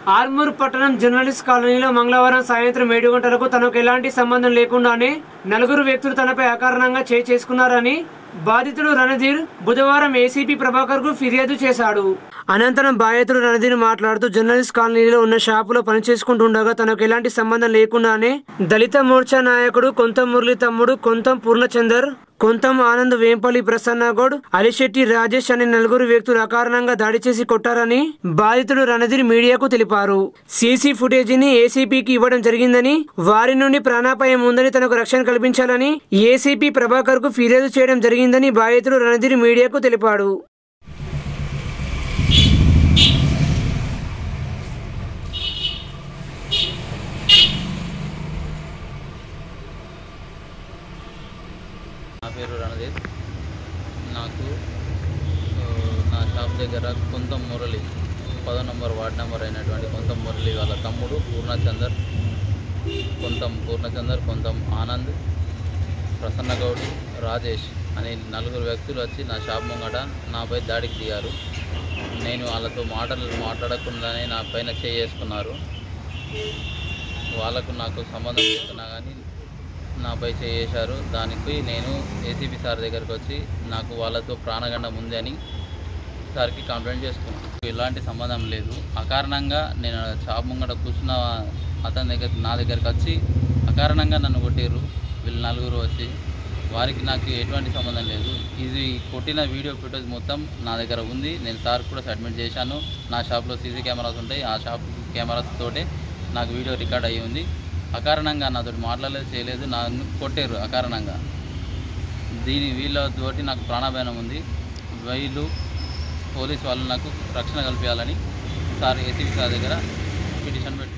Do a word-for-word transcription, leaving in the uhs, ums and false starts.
ఆర్మూర్ పట్టణం జర్నలిస్ట్ కాలనీలో మంగళవారం సాయంత్రం ఏడు గంటలకు తనకు ఎలాంటి సంబంధం లేకుండానే నలుగురు వ్యక్తులు తనపై అకారణంగా చేయి చేసుకున్నారని బాధితుడు రణధీర్ బుధవారం ఏసీపీ ప్రభాకర్ కు ఫిర్యాదు చేశాడు. అనంతరం బాధితుడు రణధీర్ మాట్లాడుతూ జర్నలిస్ట్ కాలనీలో ఉన్న షాపులో పనిచేసుకుంటుండగా తనకు ఎలాంటి సంబంధం లేకుండానే దళిత మోర్చా నాయకుడు కొంతం మురళి తమ్ముడు కొంతం పూర్ణచందర్, కొంతం ఆనంద్, వేంపల్లి ప్రసన్నగౌడ్, అలిశెట్టి రాజేష్ అనే నలుగురు వ్యక్తులు అకారణంగా దాడి చేసి కొట్టారని బాధితుడు రణధీర్ మీడియాకు తెలిపారు. సీసీ ఫుటేజీని ఏసీపీకి ఇవ్వడం జరిగిందని, వారి నుండి ప్రాణాపాయం ఉందని తనకు రక్షణ కల్పించాలని ఏసీపీ ప్రభాకర్ కు ఫిర్యాదు చేయడం జరిగిందని బాధితుడు రణధీర్ మీడియాకు తెలిపాడు. నా పేరు రణధీర్. నాకు నా షాప్ దగ్గర కొంతం మురళి, పదో నంబర్ వార్డ్ నెంబర్ అయినటువంటి కొంతం మురళి వాళ్ళ తమ్ముడు పూర్ణచందర్, కొంతం పూర్ణచందర్, కొంతం ఆనంద్, ప్రసన్నగౌడ్, రాజేష్ అనే నలుగురు వ్యక్తులు వచ్చి నా షాప్ ముంగట నాపై దాడికి దిగారు. నేను వాళ్ళతో మాటలు మాట్లాడకుండానే నా పైన చేసుకున్నారు. వాళ్ళకు నాకు సంబంధం లేకున్నా కానీ నాపై చేశారు. దానికి నేను ఏసీపీ సార్ దగ్గరికి వచ్చి నాకు వాళ్ళతో ప్రాణగండం ఉంది అని సార్కి కంప్లైంట్ చేసుకున్నాను. ఎలాంటి సంబంధం లేదు. అకారణంగా నేను షాప్ ముంగట కూర్చున్న అతని దగ్గర నా దగ్గరికి వచ్చి అకారణంగా నన్ను కొట్టారు వీళ్ళు నలుగురు వచ్చి. వారికి నాకు ఎటువంటి సంబంధం లేదు. ఇది కొట్టిన వీడియో ఫుటేజ్ మొత్తం నా దగ్గర ఉంది. నేను సార్ కూడా సబ్మిట్ చేశాను. నా షాప్లో సీసీ కెమెరాస్ ఉంటాయి. ఆ షాప్ కెమెరాస్ తోటే నాకు వీడియో రికార్డ్ అయ్యి ఉంది. అకారణంగా నాతో మాట్లాడలేదు, చేయలేదు, నన్ను కొట్టారు అకారణంగా. దీని వీళ్ళతోటి నాకు ప్రాణాభానం ఉంది. వీళ్ళు పోలీస్ వాళ్ళు నాకు రక్షణ కల్పించాలని సార్ ఏసీపీ సార్ దగ్గర పిటిషన్ పెట్టి